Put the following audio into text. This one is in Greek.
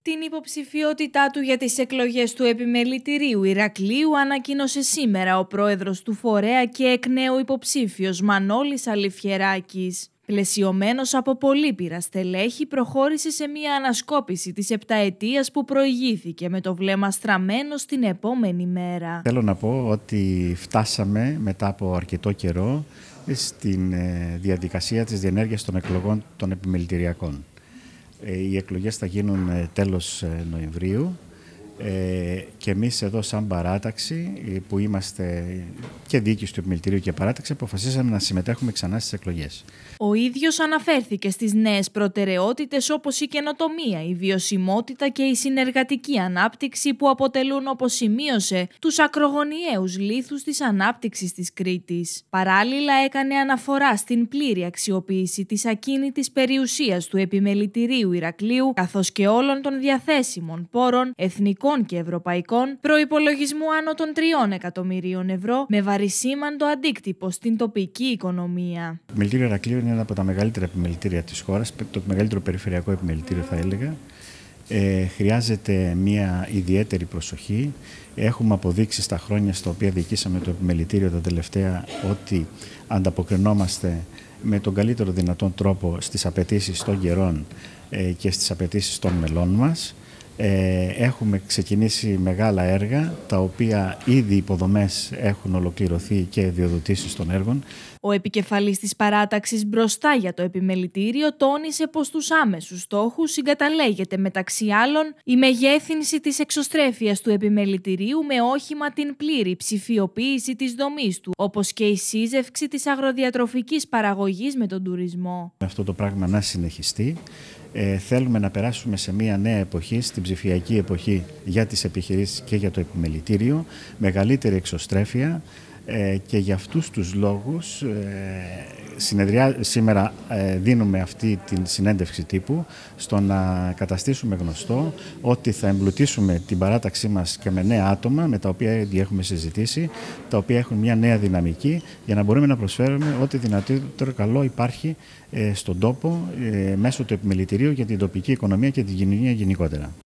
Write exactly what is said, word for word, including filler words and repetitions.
Την υποψηφιότητά του για τις εκλογές του Επιμελητηρίου Ηρακλείου ανακοίνωσε σήμερα ο πρόεδρος του φορέα και εκ νέου υποψήφιος Μανώλης Αληφιεράκης. Πλαισιωμένος από πολύπειρα στελέχη, προχώρησε σε μια ανασκόπηση της επταετίας που προηγήθηκε με το βλέμμα στραμμένο στην επόμενη μέρα. Θέλω να πω ότι φτάσαμε μετά από αρκετό καιρό στην διαδικασία της διενέργειας των εκλογών των επιμελητηριακών. Οι εκλογές θα γίνουν τέλος Νοεμβρίου και εμείς εδώ σαν παράταξη που είμαστε και διοίκηση του Επιμελητηρίου και παράταξη αποφασίσαμε να συμμετέχουμε ξανά στις εκλογές. Ο ίδιος αναφέρθηκε στις νέες προτεραιότητες όπως η καινοτομία, η βιωσιμότητα και η συνεργατική ανάπτυξη που αποτελούν, όπως σημείωσε, τους ακρογωνιαίους λίθους της ανάπτυξης της Κρήτης. Παράλληλα έκανε αναφορά στην πλήρη αξιοποίηση της ακίνητης περιουσίας του Επιμελητηρίου Ηρακλείου καθώς και όλων των διαθέσιμων πόρων εθνικών και ευρωπαϊκών, προϋπολογισμού άνω των τριών εκατομμυρίων ευρώ, με βαρισίμαντο αντίκτυπο στην τοπική οικονομία. Το Επιμελητήριο Ηρακλείου είναι ένα από τα μεγαλύτερα επιμελητήρια της χώρας, το μεγαλύτερο περιφερειακό επιμελητήριο θα έλεγα. Ε, χρειάζεται μια ιδιαίτερη προσοχή. Έχουμε αποδείξει στα χρόνια στα οποία διοικήσαμε το επιμελητήριο τα τελευταία ότι ανταποκρινόμαστε με τον καλύτερο δυνατόν τρόπο στις απαιτήσεις των γερών ε, και στις απαιτήσεις των μελών μας. Έχουμε ξεκινήσει μεγάλα έργα, τα οποία ήδη οι υποδομές έχουν ολοκληρωθεί και διοδοτήσεις των έργων. Ο επικεφαλής της παράταξης μπροστά για το Επιμελητήριο τόνισε πως τους άμεσους στόχους συγκαταλέγεται μεταξύ άλλων η μεγέθυνση της εξωστρέφειας του Επιμελητηρίου με όχημα την πλήρη ψηφιοποίηση της δομής του, όπως και η σύζευξη της αγροδιατροφικής παραγωγής με τον τουρισμό. Αυτό το πράγμα να συνεχιστεί. Ε, θέλουμε να περάσουμε σε μια νέα εποχή, στην ψηφιακή εποχή για τις επιχειρήσεις και για το Επιμελητήριο, μεγαλύτερη εξωστρέφεια ε, και για αυτούς τους λόγους ε, συνεδριά, σήμερα ε, δίνουμε αυτή την συνέντευξη τύπου στο να καταστήσουμε γνωστό ότι θα εμπλουτίσουμε την παράταξή μας και με νέα άτομα με τα οποία ήδη έχουμε συζητήσει, τα οποία έχουν μια νέα δυναμική για να μπορούμε να προσφέρουμε ό,τι δυνατότερο καλό υπάρχει ε, στον τόπο ε, μέσω του Επιμελητηρίου για την τοπική οικονομία και την κοινωνία γενικότερα.